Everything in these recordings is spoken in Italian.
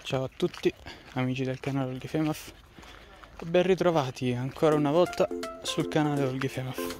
Ciao a tutti, amici del canale Olghifemaf, e ben ritrovati ancora una volta sul canale Olghifemaf.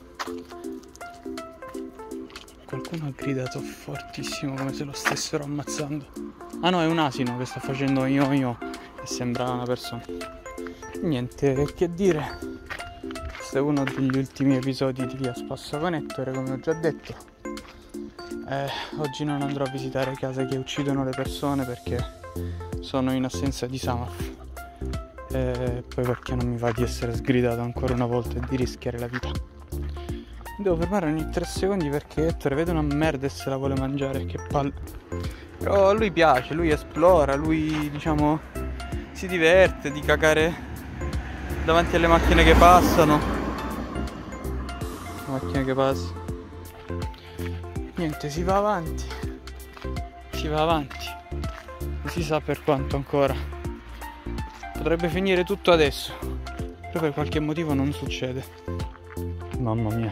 Qualcuno ha gridato fortissimo come se lo stessero ammazzando. Ah no, è un asino che sta facendo io e sembra una persona. Niente che dire, questo è uno degli ultimi episodi di Via Spassaconetto, come ho già detto. Oggi non andrò a visitare case che uccidono le persone perché sono in assenza di Samaf, poi perché non mi va di essere sgridato ancora una volta e di rischiare la vita. Devo fermare ogni 3 secondi perché Ettore vede una merda e se la vuole mangiare, che palle. Però a lui piace, lui esplora, lui diciamo si diverte di cacare davanti alle macchine che passano. Macchine che passano. Niente, si va avanti. Non si sa per quanto ancora. Potrebbe finire tutto adesso, però per qualche motivo non succede. Mamma mia.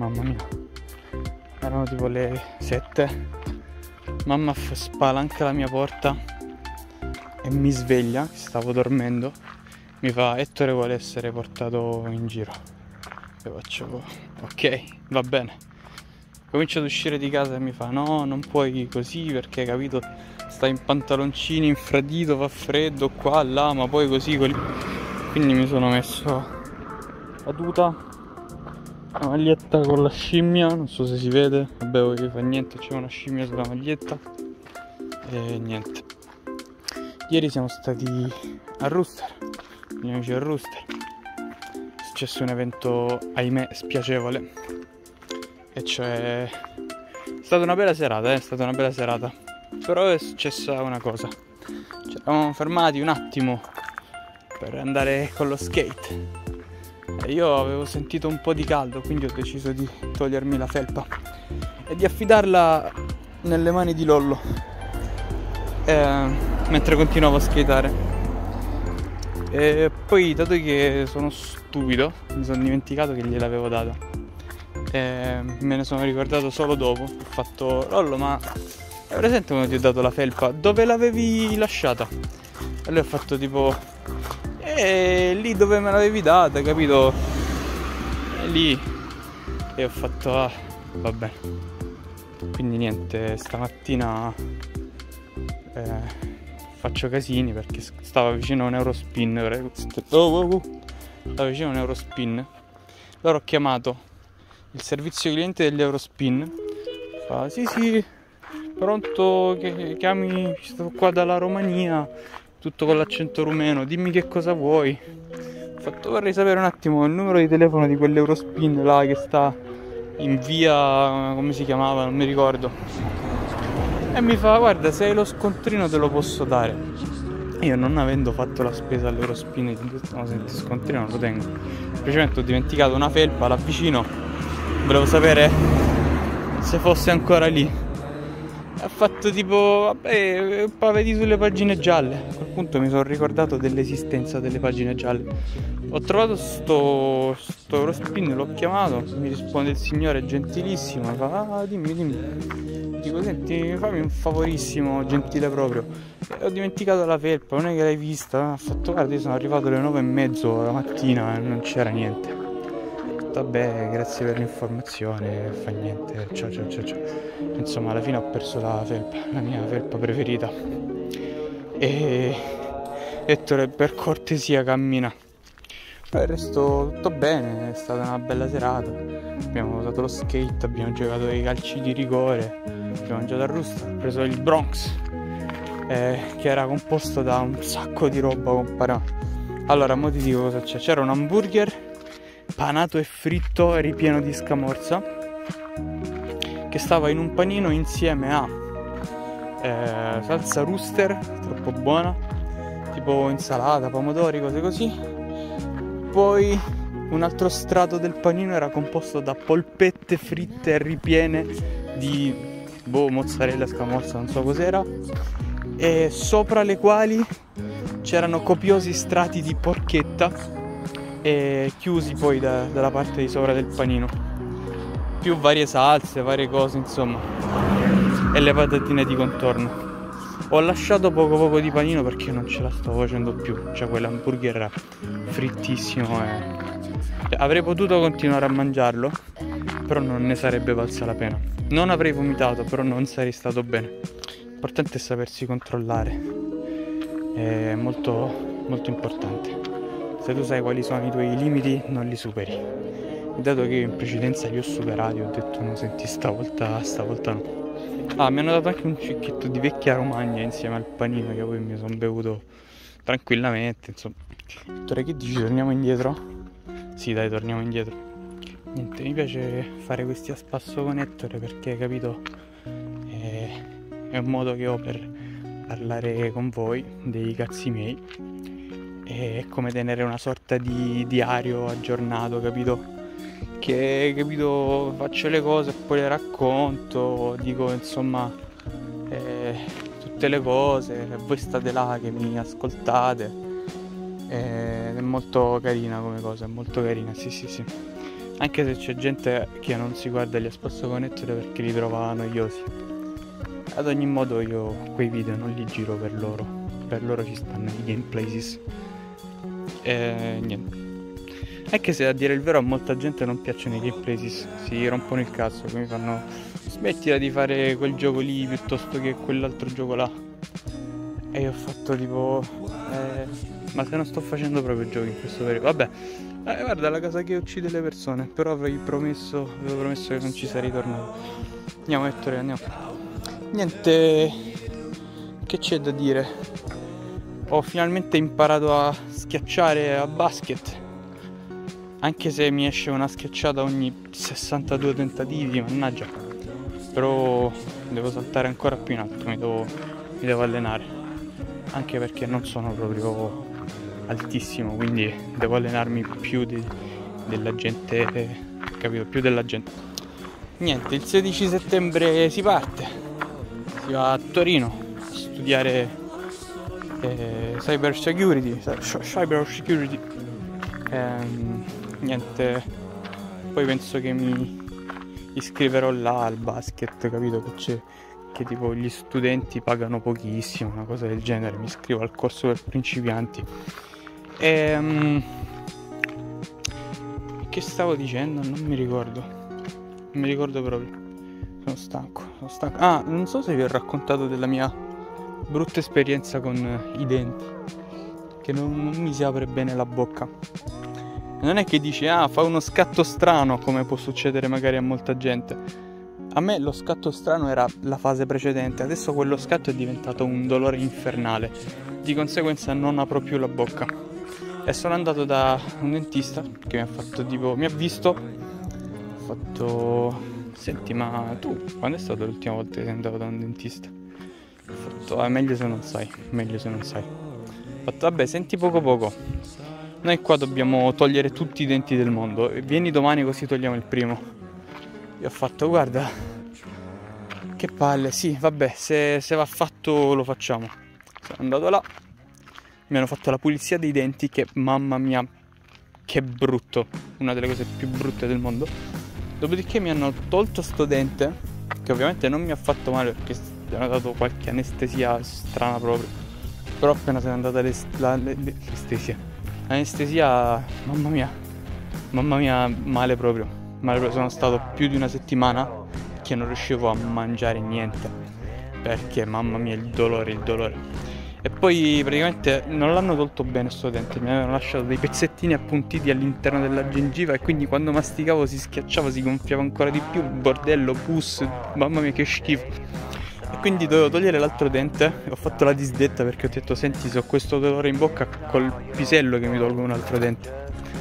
Erano tipo le 7. Mamma spalanca la mia porta e mi sveglia, stavo dormendo. Mi fa: Ettore vuole essere portato in giro. Io faccio: ok, va bene. Comincio ad uscire di casa e mi fa: no, non puoi così perché, capito, stai in pantaloncini, infradito, fa freddo qua, là, ma poi così. Quindi mi sono messo la tuta, la maglietta con la scimmia, non so se si vede, vabbè, che fa niente, c'è una scimmia sulla maglietta. E niente. Ieri siamo stati a Rooster, gli amici a Rooster. È successo un evento, ahimè, spiacevole. E cioè, è stata una bella serata, però è successa una cosa. Ci eravamo fermati un attimo per andare con lo skate e io avevo sentito un po' di caldo, quindi ho deciso di togliermi la felpa e di affidarla nelle mani di Lollo mentre continuavo a skateare. E poi, dato che sono stupido, mi sono dimenticato che gliel'avevo data. Me ne sono ricordato solo dopo. Ho fatto: Lollo, ma hai presente quando ti ho dato la felpa? Dove l'avevi lasciata? E lui ha fatto tipo: lì dove me l'avevi data, capito? Lì. E ho fatto: ah, va bene. Quindi niente, stamattina faccio casini perché stava vicino a un Eurospin. Stava vicino a un Eurospin. Allora ho chiamato il servizio cliente degli Eurospin. Fa: sì, pronto, che chiami, sto qua dalla Romania, tutto con l'accento rumeno, dimmi che cosa vuoi. Ho fatto: vorrei sapere un attimo il numero di telefono di quell'Eurospin là che sta in via, come si chiamava, non mi ricordo. E mi fa: guarda, se hai lo scontrino te lo posso dare. Io, non avendo fatto la spesa all'Eurospin, no, senti, scontrino non lo tengo. Semplicemente ho dimenticato una felpa, l'avvicino, volevo sapere se fosse ancora lì. Ha fatto tipo: vabbè, vedi sulle pagine gialle. A quel punto mi sono ricordato dell'esistenza delle pagine gialle. Ho trovato sto Eurospin, l'ho chiamato, mi risponde il signore gentilissimo, mi fa: ah, dimmi. Dico: senti, fammi un favorissimo, gentile proprio. Ho dimenticato la felpa, non è che l'hai vista? Ha fatto: guarda, io sono arrivato alle 9:30 la mattina e non c'era niente. Vabbè, grazie per l'informazione, fa niente, ciao. Insomma, alla fine ho perso la felpa, la mia felpa preferita. E Ettore, per cortesia, cammina. Poi il resto tutto bene, è stata una bella serata. Abbiamo usato lo skate, abbiamo giocato ai calci di rigore, abbiamo mangiato a Rooster, ho preso il Bronx, che era composto da un sacco di roba comparata. Allora, mo ti dico cosa c'è. C'era un hamburger panato e fritto ripieno di scamorza che stava in un panino insieme a salsa Rooster, troppo buona, tipo insalata, pomodori, cose così. Poi un altro strato del panino era composto da polpette fritte ripiene di mozzarella, scamorza, non so cos'era, e sopra le quali c'erano copiosi strati di porchetta e chiusi poi dalla parte di sopra del panino, più varie salse, varie cose, insomma, e le patatine di contorno. Ho lasciato poco di panino perché non ce la stavo facendo più. Cioè quell'hamburger era frittissimo e avrei potuto continuare a mangiarlo, però non ne sarebbe valsa la pena. Non avrei vomitato, però non sarei stato bene. L'importante è sapersi controllare. È molto importante. Se tu sai quali sono i tuoi limiti, non li superi. Dato che io in precedenza li ho superati, ho detto no, senti, stavolta no. Ah, mi hanno dato anche un cicchetto di vecchia Romagna insieme al panino che poi mi sono bevuto tranquillamente, insomma. Dottore, che dici, torniamo indietro? Sì, dai, torniamo indietro. Niente, mi piace fare questi a spasso con Ettore perché, capito, è un modo che ho per parlare con voi dei cazzi miei. È come tenere una sorta di diario aggiornato, capito? Che, capito, faccio le cose e poi le racconto, dico insomma tutte le cose, e voi state là che mi ascoltate, è molto carina come cosa, è molto carina, sì. Anche se c'è gente che non si guarda gli a spasso con Ettore perché li trova noiosi. Ad ogni modo io quei video non li giro per loro ci stanno i gameplays. Niente. Anche se a dire il vero a molta gente non piacciono i gameplays, si rompono il cazzo, che mi fanno smettila di fare quel gioco lì piuttosto che quell'altro gioco là. E io ho fatto tipo ma se non sto facendo proprio giochi in questo periodo, vabbè, guarda la cosa che uccide le persone, però avevo promesso che non ci sarei tornato. Andiamo Ettore, andiamo. Niente, che c'è da dire? Ho finalmente imparato a schiacciare a basket. Anche se mi esce una schiacciata ogni 62 tentativi, mannaggia. Però devo saltare ancora più in alto, mi devo allenare. Anche perché non sono proprio altissimo, quindi devo allenarmi più della gente, capito? Più della gente. Niente, il 16 settembre si parte. Si va a Torino a studiare cyber security. Niente, poi penso che mi iscriverò là al basket, capito che tipo gli studenti pagano pochissimo, una cosa del genere, mi iscrivo al corso per principianti. Che stavo dicendo? Non mi ricordo proprio, sono stanco. Ah, non so se vi ho raccontato della mia brutta esperienza con i denti, che non mi si apre bene la bocca. Non è che dici, fa uno scatto strano, come può succedere magari a molta gente. A me lo scatto strano era la fase precedente, adesso quello scatto è diventato un dolore infernale. Di conseguenza non apro più la bocca. E sono andato da un dentista che mi ha fatto tipo, mi ha visto, ha fatto, senti, ma tu quando è stata l'ultima volta che sei andato da un dentista? Ho fatto, meglio se non sai. Ho fatto, vabbè, senti poco. Noi qua dobbiamo togliere tutti i denti del mondo. Vieni domani così togliamo il primo. Io ho fatto, guarda, che palle, sì, vabbè, se va fatto lo facciamo. Sono andato là, mi hanno fatto la pulizia dei denti, che mamma mia, che brutto. Una delle cose più brutte del mondo. Dopodiché mi hanno tolto sto dente, che ovviamente non mi ha fatto male perché mi hanno dato qualche anestesia strana proprio. Però appena se n'è andata l'anestesia, mamma mia, male proprio. Sono stato più di una settimana che non riuscivo a mangiare niente, perché mamma mia il dolore. E poi praticamente non l'hanno tolto bene sto dente, mi avevano lasciato dei pezzettini appuntiti all'interno della gengiva e quindi quando masticavo si schiacciava, si gonfiava ancora di più, bordello, pus, mamma mia che schifo. E quindi dovevo togliere l'altro dente e ho fatto la disdetta perché ho detto, senti, se ho questo dolore in bocca col pisello che mi tolgo un altro dente.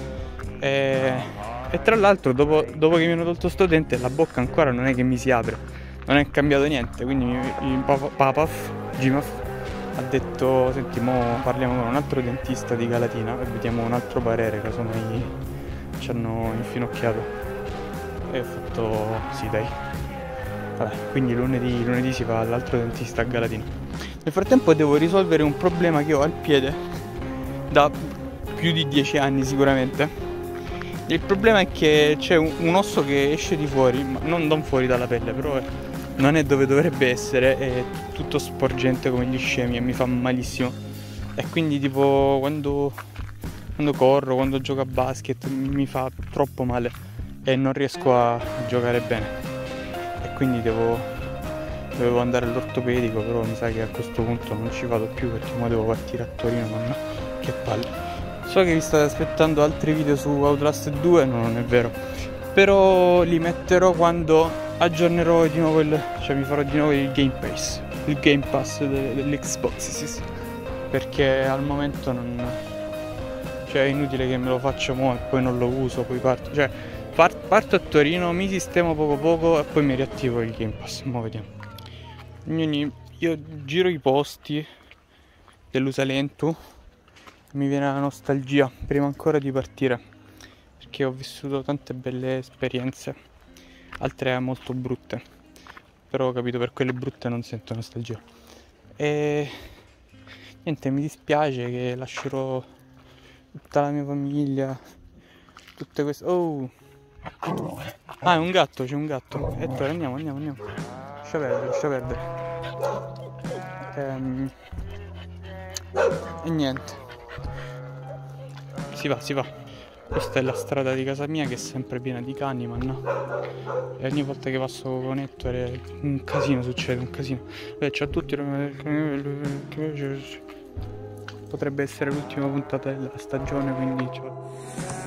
E tra l'altro dopo che mi hanno tolto sto dente la bocca ancora non è che mi si apre, non è cambiato niente, quindi Gimaf ha detto, senti, mo parliamo con un altro dentista di Galatina e vediamo un altro parere, casomai ci hanno infinocchiato. E ho fatto, sì dai. Vabbè, quindi lunedì si va all'altro dentista a Galatina. Nel frattempo devo risolvere un problema che ho al piede da più di 10 anni sicuramente. Il problema è che c'è un osso che esce di fuori, ma non fuori dalla pelle, però non è dove dovrebbe essere, è tutto sporgente come gli scemi e mi fa malissimo. E quindi tipo quando corro, quando gioco a basket mi fa troppo male e non riesco a giocare bene. E quindi dovevo andare all'ortopedico, però mi sa che a questo punto non ci vado più perché ora devo partire a Torino, ma che palle. So che vi state aspettando altri video su Outlast 2, no, non è vero. Però li metterò quando aggiornerò di nuovo cioè mi farò di nuovo il Game Pass, il Game Pass dell'Xbox, sì. Perché al momento non... cioè è inutile che me lo faccio mo' e poi non lo uso, poi parto. Cioè parto a Torino, mi sistemo poco e poi mi riattivo il Game Pass, mo' vediamo. Io giro i posti dell'Usalentu, mi viene la nostalgia prima ancora di partire, perché ho vissuto tante belle esperienze, altre molto brutte, però ho capito, per quelle brutte non sento nostalgia. E niente, mi dispiace che lascerò tutta la mia famiglia, tutte queste... Oh! Ah, è un gatto, c'è un gatto. Ettore, andiamo. Lascia perdere. E niente. Si va. Questa è la strada di casa mia che è sempre piena di cani, ma no. E ogni volta che passo con Ettore un casino succede, un casino. Beh, c'ha tutti... Potrebbe essere l'ultima puntata della stagione, quindi...